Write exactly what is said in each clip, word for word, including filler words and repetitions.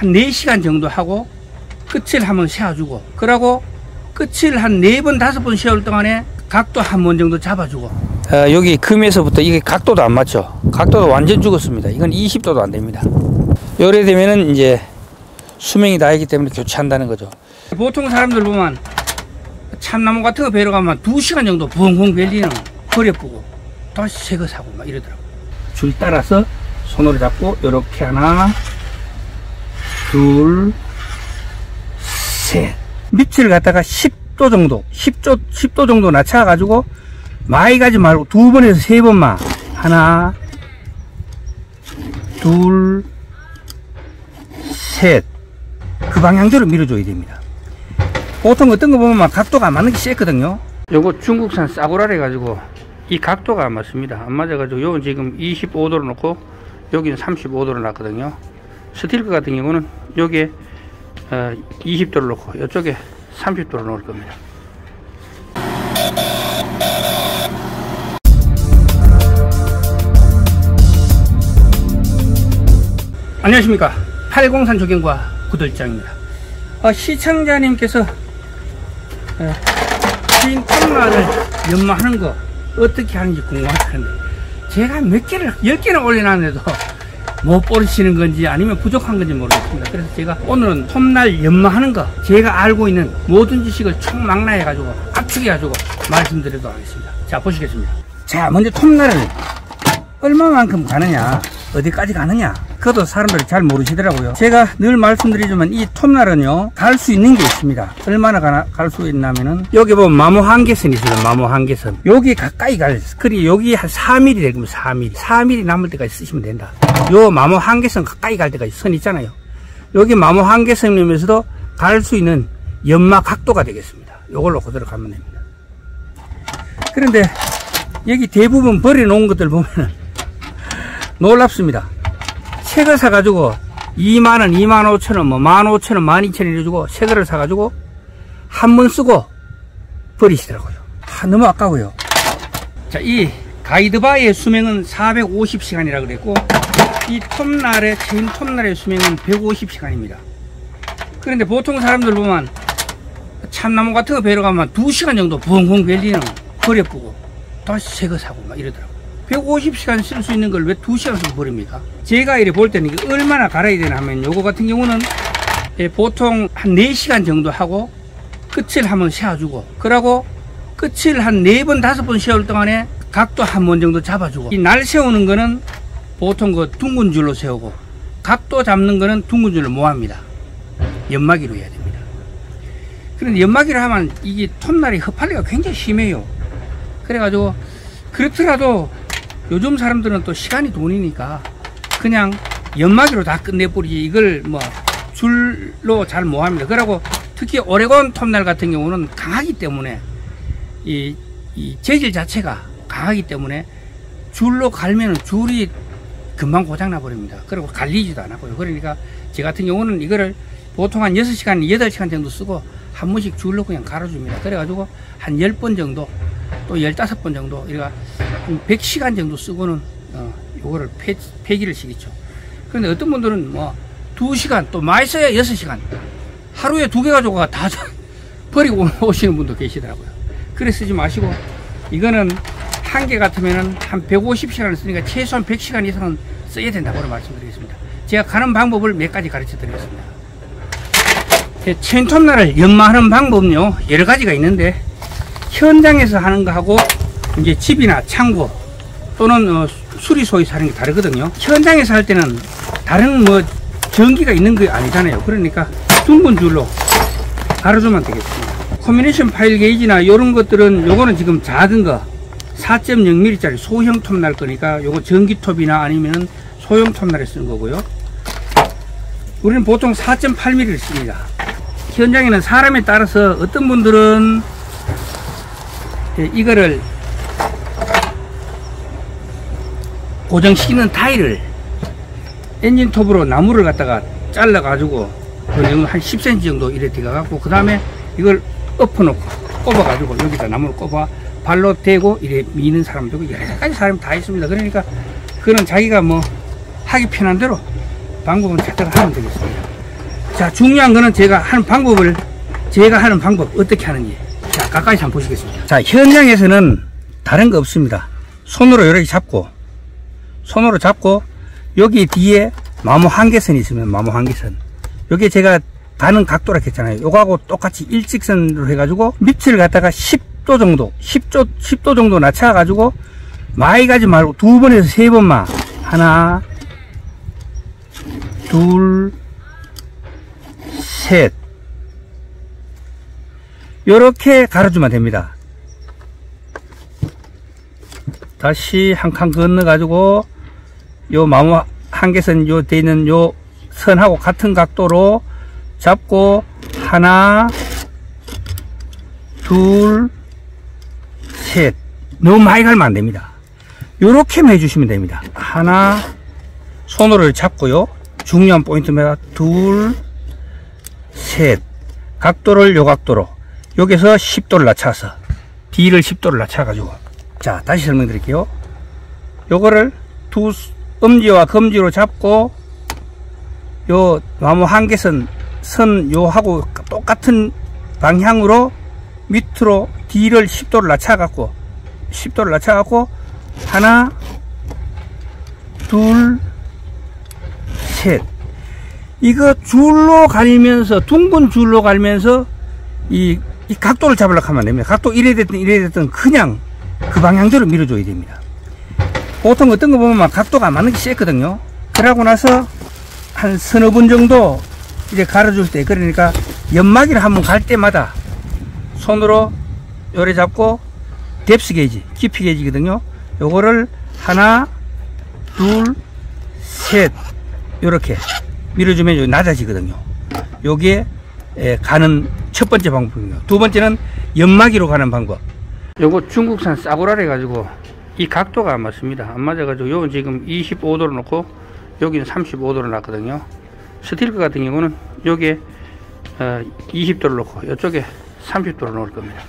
한 네 시간 정도 하고 끝을 한번 세워주고, 그러고 끝을 한 네 번 다섯 번 세울 동안에 각도 한 번 정도 잡아주고. 어, 여기 금에서부터 이게 각도도 안 맞죠. 각도도 완전 죽었습니다. 이건 이십 도도 안 됩니다. 요래 되면은 이제 수명이 다이기 때문에 교체한다는 거죠. 보통 사람들 보면 참나무 같은 거 베러 가면 두 시간 정도 붕붕 별리는 버려보고 다시 새거 사고 막 이러더라고. 줄 따라서 손으로 잡고 요렇게 하나 둘 셋, 밑을 갖다가 십 도 정도 십 도, 십 도 정도 낮춰 가지고 많이 가지 말고 두 번에서 세 번만 하나 둘 셋, 그 방향대로 밀어줘야 됩니다. 보통 어떤 거 보면 각도가 안 맞는 게 쎄거든요. 요거 중국산 싸구라래 가지고 이 각도가 안 맞습니다. 안 맞아가지고 요건 지금 이십오 도로 놓고 여기는 삼십오 도로 놨거든요. 스틸크 같은 경우는 여기에 어, 이십 도를 놓고 이쪽에 삼십 도로 놓을 겁니다. 안녕하십니까, 팔공산 조경과 구들장입니다. 어, 시청자님께서 어, 긴 톱날을 연마하는 거 어떻게 하는지 궁금하다는데 제가 몇 개를 열 개나 올려놨는데도 못 버리시는 건지 아니면 부족한 건지 모르겠습니다. 그래서 제가 오늘은 톱날 연마하는 거 제가 알고 있는 모든 지식을 총망라해 가지고 압축해 가지고 말씀드리도록 하겠습니다. 자, 보시겠습니다. 자, 먼저 톱날을 얼마만큼 가느냐, 어디까지 가느냐, 그것도 사람들이 잘 모르시더라고요. 제가 늘 말씀드리지만 이 톱날은요 갈 수 있는 게 있습니다. 얼마나 갈 수 있냐면은 여기 보면 마모 한계선이 있어요. 마모 한계선 여기 가까이 갈, 그리고 여기 한 사 밀리미터 되면 사 밀리미터 사 밀리미터 남을 때까지 쓰시면 된다. 요 마모 한계선 가까이 갈 때까지 선 있잖아요. 여기 마모 한계선이면서도 갈 수 있는 연마 각도가 되겠습니다. 요걸로 그대로 가면 됩니다. 그런데 여기 대부분 버려놓은 것들 보면은 놀랍습니다. 새 거 사가지고 이만 원, 이만 오천 원, 뭐 만 오천 원, 만 이천 원 이래주고 새 거를 사가지고 한 번 쓰고 버리시더라고요. 아, 너무 아까워요. 자, 이 가이드바의 수명은 사백오십 시간이라고 그랬고 이 톱날의, 체인 톱날의 수명은 백오십 시간입니다. 그런데 보통 사람들 보면 참나무 같은 거 베러 가면 두 시간 정도 붕붕 별리는 버려보고 다시 새 거 사고 막 이러더라고요. 백오십 시간 쓸 수 있는 걸 왜 두 시간 쓰고 버립니까? 제가 이래 볼 때는 이게 얼마나 갈아야 되나 하면 요거 같은 경우는 예, 보통 한 네 시간 정도 하고 끝을 한번 세워주고, 그러고 끝을 한 네 번 다섯 번 세울 동안에 각도 한 번 정도 잡아주고, 이 날 세우는 거는 보통 그 둥근 줄로 세우고 각도 잡는 거는 둥근 줄로 못 합니다. 연마기로 해야 됩니다. 그런데 연마기로 하면 이게 톱날이 흡할리가 굉장히 심해요. 그래가지고 그렇더라도 요즘 사람들은 또 시간이 돈이니까 그냥 연마기로 다 끝내버리지 이걸 뭐 줄로 잘 못합니다. 그러고 특히 오레곤 톱날 같은 경우는 강하기 때문에 이, 이 재질 자체가 강하기 때문에 줄로 갈면은 줄이 금방 고장나 버립니다. 그리고 갈리지도 않고요. 그러니까 제 같은 경우는 이거를 보통 한 여섯 시간, 여덟 시간 정도 쓰고 한 번씩 줄로 그냥 갈아줍니다. 그래가지고 한 열 번 정도 또 열다섯 번 정도, 이래가 한 백 시간 정도 쓰고는 어, 요거를 폐, 폐기를 시키죠. 그런데 어떤 분들은 뭐 두 시간, 또 많이 써야 여섯 시간, 하루에 두 개 가지고 다 버리고 오시는 분도 계시더라고요. 그래 쓰지 마시고 이거는 한 개 같으면은 한 백오십 시간을 쓰니까 최소한 백 시간 이상은 써야 된다고 말씀드리겠습니다. 제가 가는 방법을 몇 가지 가르쳐 드리겠습니다. 체인 톱날을 연마하는 방법은요 여러 가지가 있는데, 현장에서 하는 거하고 이제 집이나 창고 또는 어, 수리소에서 하는 게 다르거든요. 현장에서 할 때는 다른 뭐 전기가 있는 게 아니잖아요. 그러니까 둥근 줄로 갈아주면 되겠습니다. 콤비네이션 파일 게이지나 이런 것들은 요거는 지금 작은 거 사 점 영 밀리미터 짜리 소형 톱날 거니까 요거 전기톱이나 아니면은 소형 톱날에 쓰는 거고요. 우리는 보통 사 점 팔 밀리미터를 씁니다. 현장에는 사람에 따라서 어떤 분들은 이거를 고정시키는 타일을 엔진톱으로 나무를 갖다가 잘라 가지고 한 십 센티미터 정도 이래 들어가 갖고 그 다음에 이걸 엎어놓고 꼽아 가지고 여기다 나무를 꼽아 발로 대고 이래 미는 사람도 있고 여러 가지 사람이 다 있습니다. 그러니까 그거는 자기가 뭐 하기 편한 대로 방법은 찾아가 하면 되겠습니다. 자, 중요한 거는 제가 하는 방법을, 제가 하는 방법 어떻게 하는지. 자, 가까이 한번 보시겠습니다. 자, 현장에서는 다른 거 없습니다. 손으로 이렇게 잡고, 손으로 잡고, 여기 뒤에 마모 한계선이 있으면 마모 한계선. 여기 제가 가는 각도라 했잖아요. 요거하고 똑같이 일직선으로 해가지고, 밑을 갖다가 십 도 정도, 십 도, 십 도 정도 낮춰가지고, 많이 가지 말고 두 번에서 세 번만. 하나, 둘, 셋. 요렇게 갈아주면 됩니다. 다시 한 칸 건너 가지고 요 마모 한계선 요 돼 있는 요 선하고 같은 각도로 잡고 하나, 둘, 셋. 너무 많이 갈면 안 됩니다. 요렇게만 해주시면 됩니다. 하나, 손으로 잡고요. 중요한 포인트입니다. 둘, 셋. 각도를 요 각도로. 여기서 십 도를 낮춰서 D를 십 도를 낮춰가지고. 자, 다시 설명드릴게요. 요거를 두 엄지와 검지로 잡고 요 마모 한계선 선 요하고 똑같은 방향으로 밑으로 D를 십 도를 낮춰갖고 십 도를 낮춰갖고 하나, 둘, 셋. 이거 줄로 갈면서 둥근 줄로 갈면서 이, 이 각도를 잡으려고 하면 안 됩니다. 각도 이래 됐든 이래 됐든 그냥 그 방향대로 밀어줘야 됩니다. 보통 어떤 거 보면 막 각도가 안 맞는 게 셌거든요. 그러고 나서 한 서너 분 정도 이제 갈아줄 때, 그러니까 연마기를 한번 갈 때마다 손으로 요래 잡고 뎁스 게이지, 깊이 게이지거든요. 요거를 하나, 둘, 셋 요렇게 밀어주면 낮아지거든요. 요게 가는 첫 번째 방법이고요. 두 번째는 연마기로 가는 방법. 요거 중국산 싸구라래 가지고 이 각도가 안 맞습니다. 안 맞아가지고 요건 지금 이십오 도로 놓고 여기는 삼십오 도로 놨거든요. 스틸크 같은 경우는 요게 이십 도를 놓고 이쪽에 삼십 도로 놓을 겁니다.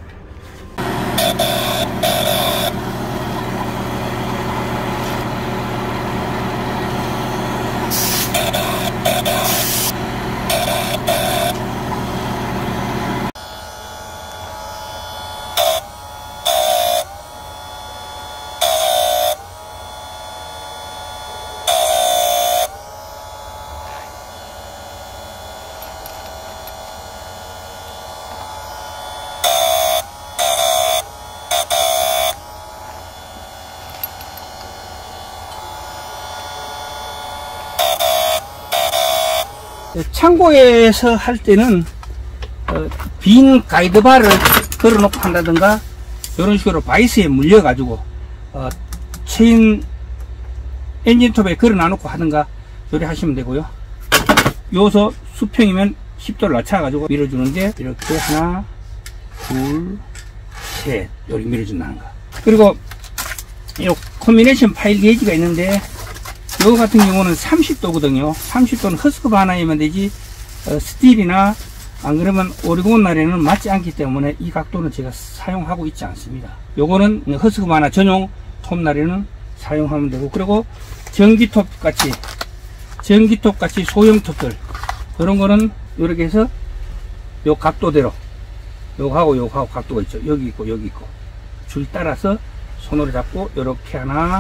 창고에서 할 때는 어, 빈 가이드바를 걸어놓고 한다든가 이런 식으로 바이스에 물려 가지고 어, 체인 엔진톱에 걸어 놔놓고 하든가 요리 하시면 되고요. 요소 수평이면 십 도를 낮춰 가지고 밀어주는데 이렇게 하나, 둘, 셋 요리 밀어준다는 거. 그리고 요 콤비네이션 파일 게이지가 있는데 요거 같은 경우는 삼십 도거든요. 삼십 도는 허스커브 하나이면 되지 어, 스틸이나 안 그러면 오리곤 날에는 맞지 않기 때문에 이 각도는 제가 사용하고 있지 않습니다. 요거는 허스커브 하나 전용 톱 날에는 사용하면 되고, 그리고 전기톱 같이 전기톱 같이 소형 톱들 이런 거는 이렇게 해서 요 각도대로 요거하고 요거하고 각도가 있죠. 여기 있고 여기 있고 줄 따라서 손으로 잡고 요렇게 하나,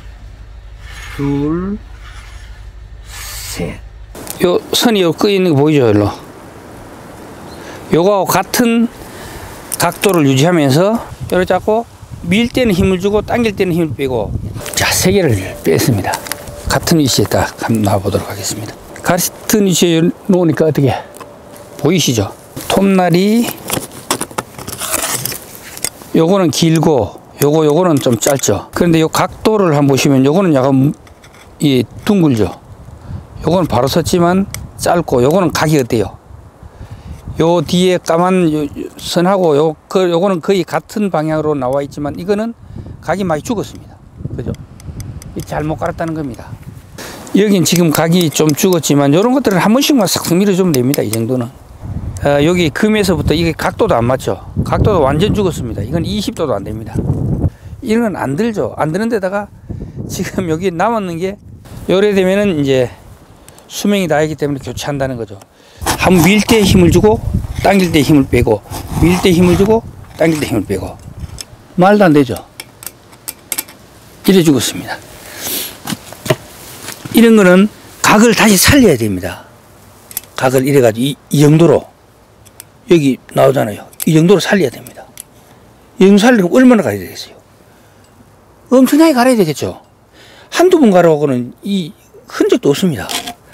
둘, 셋. 요 선이 요 끄 있는 거 보이죠? 일로. 요거하고 같은 각도를 유지하면서 요렇게 잡고 밀 때는 힘을 주고 당길 때는 힘을 빼고. 자, 세 개를 뺐습니다. 같은 위치에 딱 한번 놔보도록 하겠습니다. 같은 위치에 놓으니까 어떻게 보이시죠? 톱날이 요거는 길고 요거 요거는 좀 짧죠. 그런데 요 각도를 한번 보시면 요거는 약간 이 둥글죠. 요거는 바로 섰지만 짧고, 요거는 각이 어때요? 요 뒤에 까만 요 선하고 요 그 요거는 거의 같은 방향으로 나와 있지만 이거는 각이 많이 죽었습니다. 그죠? 잘못 갈았다는 겁니다. 여긴 지금 각이 좀 죽었지만 요런 것들은 한 번씩만 싹 밀어주면 됩니다. 이 정도는. 아, 여기 금에서부터 이게 각도도 안 맞죠. 각도도 완전 죽었습니다. 이건 이십 도도 안 됩니다. 이런 건 안 들죠. 안 드는 데다가 지금 여기 남았는 게 요래 되면은 이제 수명이 다이기 때문에 교체한다는 거죠. 한번 밀 때 힘을 주고 당길 때 힘을 빼고 밀 때 힘을 주고 당길 때 힘을 빼고 말도 안 되죠. 이래 죽었습니다. 이런 거는 각을 다시 살려야 됩니다. 각을 이래가지고 이, 이 정도로 여기 나오잖아요. 이 정도로 살려야 됩니다. 이 정도 살리려면 얼마나 가야 되겠어요? 엄청나게 갈아야 되겠죠. 한두 번 갈아오고는 이 흔적도 없습니다.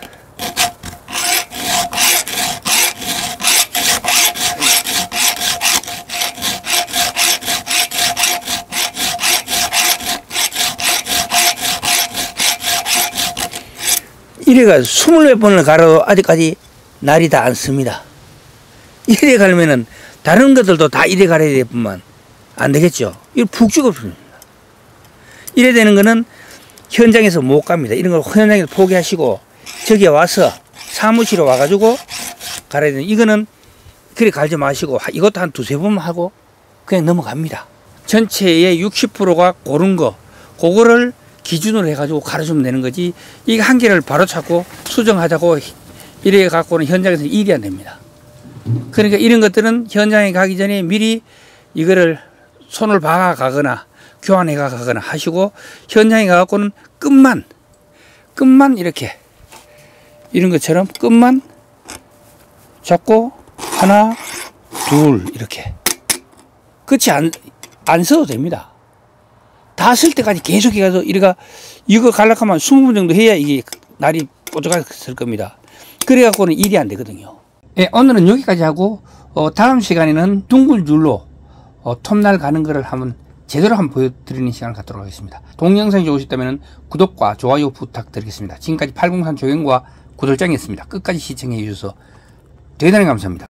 이래가 스물네 번을 갈아도 아직까지 날이 다 안 씁니다. 이래 갈면은 다른 것들도 다 이래 갈아야 될 뿐만 안 되겠죠. 이거 푹 죽어버립니다. 이래 되는 거는 현장에서 못 갑니다. 이런 걸 현장에서 포기하시고 저기 와서 사무실에 와가지고 갈아야 되는, 이거는 그래 갈지 마시고 이것도 한 두세 번만 하고 그냥 넘어갑니다. 전체의 육십 퍼센트가 고른 거, 그거를 기준으로 해가지고 갈아주면 되는 거지, 이게 한 개를 바로 찾고 수정하자고 이래 갖고는 현장에서 일이 안 됩니다. 그러니까 이런 것들은 현장에 가기 전에 미리 이거를 손을 박아 가거나 교환해 가거나 하시고, 현장에 가갖고는 끝만 끝만 이렇게 이런 것처럼 끝만 잡고 하나 둘 이렇게 끝이 안, 안 써도 됩니다. 다 쓸 때까지 계속 해가지고 이래가 이거 갈락하면 이십 분 정도 해야 이게 날이 뽀족할 겁니다. 그래갖고는 일이 안 되거든요. 예, 오늘은 여기까지 하고 어, 다음 시간에는 둥글 줄로 어, 톱날 가는 거를 한번 제대로 한번 보여드리는 시간을 갖도록 하겠습니다. 동영상이 좋으셨다면 구독과 좋아요 부탁드리겠습니다. 지금까지 팔공산 조경과 구들장이었습니다. 끝까지 시청해 주셔서 대단히 감사합니다.